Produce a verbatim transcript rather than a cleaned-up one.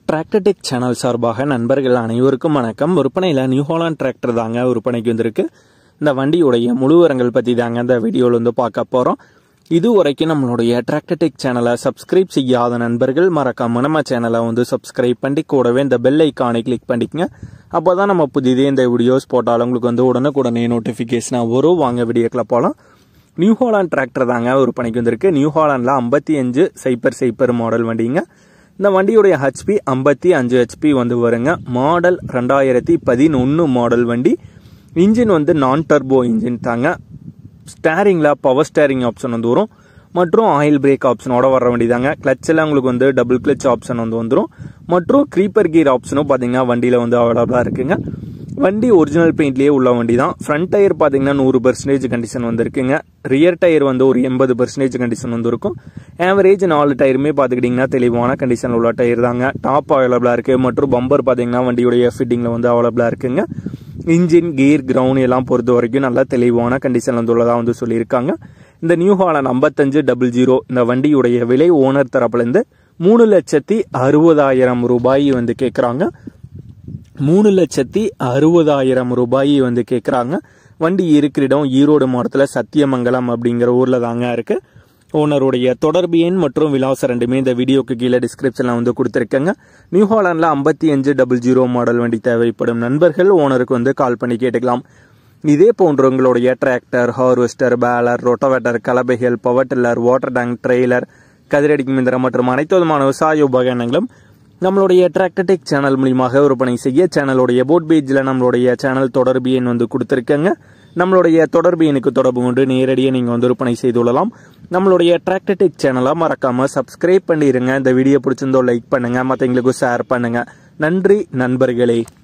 Tractor tech channel சார்பாக நண்பர்கள் அனைவருக்கும் வணக்கம். விற்பனையில் நியூ ஹாலண்ட் டிராக்டர் தாங்க விற்பனைக்கு வந்திருக்கு. இந்த வண்டியுடைய முழு விவரங்கள் பற்றி தாங்க இந்த வீடியோவில் வந்து பார்க்க போகிறோம். இது வரைக்கும் நம்மளுடைய டிராக்டர் டெக் சேனலை சப்ஸ்கிரைப் செய்யாத நண்பர்கள் மறக்காம நம்ம சேனலை வந்து சப்ஸ்கிரைப் பண்ணி கூடவே இந்த பெல் ஐக்கானை கிளிக் பண்ணிக்கங்க. அப்போ தான் நம்ம புதிதே இந்த வீடியோஸ் போட்டாலும் உங்களுக்கு வந்து உடனுக்குடனே நோட்டிஃபிகேஷனாக வரும். வாங்க வீடியோக்குள்ள போகலாம். நியூ ஹாலண்ட் டிராக்டர் தாங்க விற்பனைக்கு வந்திருக்கு. நியூ ஹாலண்டில் ஐம்பத்தி அஞ்சு சைப்பர் சைப்பர் மாடல் வண்டிங்க. இந்த வண்டியுடைய ஹெச்பி ஐம்பத்தி அஞ்சு ஹெச்பி வந்து வருங்க. மாடல் ரெண்டாயிரத்தி பதினொன்று மாடல் வண்டி. இன்ஜின் வந்து நான் டர்போ இன்ஜின் தாங்க. ஸ்டேரிங்கில் பவர் ஸ்டேரிங் ஆப்ஷன் வந்து வரும் மற்றும் ஆயில் பிரேக் ஆப்ஷனோட வர வண்டி தாங்க. கிளச்சில் உங்களுக்கு வந்து டபுள் கிளச் ஆப்ஷன் வந்து வந்துடும் மற்றும் க்ரீப்பர் கீர் ஆப்ஷனும் பார்த்தீங்கன்னா வண்டியில் வந்து அவைலபிளாக இருக்குங்க. வண்டி ஒரிஜினல் பெயிண்ட்லேயே உள்ள வண்டி தான். ஃப்ரண்ட் டயர் பார்த்தீங்கன்னா நூறு பர்சன்டேஜ் கண்டிஷன் வந்துருக்குங்க. ரியர் டயர் வந்து ஒரு எண்பது பர்சன்டேஜ் கண்டிஷன் வந்துருக்கும். ஆவரேஜ் நாலு டயருமே பார்த்துக்கிட்டிங்கன்னா தெளிவான கண்டிஷனில் உள்ள டயர் தாங்க. டாப் அவைலபிளாக இருக்குது மற்றும் பம்பர் பார்த்தீங்கன்னா வண்டியுடைய ஃபிட்டிங்கில் வந்து அவைலபிளாக இருக்குங்க. இன்ஜின் கீர் கிரவுண்ட் எல்லாம் பொறுத்த வரைக்கும் நல்லா தெளிவான கண்டிஷன் வந்து உள்ளதாக வந்து சொல்லியிருக்காங்க. இந்த நியூ ஹாலண்ட் ஐம்பத்தஞ்சு டபுள் ஜீரோ இந்த வண்டியுடைய விலை ஓனர் தரப்புலேருந்து மூணு லட்சத்தி அறுபதாயிரம் ரூபாய் வந்து கேட்குறாங்க. மூணு லட்சத்தி அறுபதாயிரம் ரூபாய் வந்து கேட்குறாங்க. வண்டி இருக்கிற இடம் ஈரோடு மாவட்டத்தில் சத்தியமங்கலம் அப்படிங்கிற ஊரில் தாங்க இருக்கு. ஓனருடைய தொடர்பு எண் மற்றும் விலாசம் ரெண்டுமே இந்த வீடியோக்கு கீழே டிஸ்கிரிப்ஷனில் வந்து கொடுத்துருக்கேங்க. நியூ ஹாலண்டில் ஐம்பத்தி அஞ்சு டபுள் ஜீரோ மாடல் வண்டி தேவைப்படும் நண்பர்கள் ஓனருக்கு வந்து கால் பண்ணி கேட்டுக்கலாம். இதே போன்ற உங்களுடைய டிராக்டர், ஹார்வெஸ்டர், பேலர், ரொட்டவேட்டர், கலபைகள், power tiller, water tank, trailer, கதிரடிக்கும் இயந்திரம் மற்றும் அனைத்து விதமான விவசாய உபகரணங்களும் நம்மளுடைய டிராக்டர் டெக் சேனல் மூலியமாக விற்பனை செய்ய சேனலுடைய போட் பேஜில் நம்மளுடைய சேனல் தொடர்பு எண் வந்து கொடுத்துருக்கேங்க. நம்மளுடைய தொடர்பு எண்ணுக்கு தொடர்பு கொண்டு நேரடியாக நீங்கள் வந்து விற்பனை செய்து கொள்ளலாம். நம்மளுடைய டிராக்டர் டெக் சேனலை மறக்காமல் சப்ஸ்கிரைப் பண்ணிடுங்க. இந்த வீடியோ பிடிச்சிருந்தோ லைக் பண்ணுங்கள், மற்றவங்களுக்கும் ஷேர் பண்ணுங்கள். நன்றி நண்பர்களே.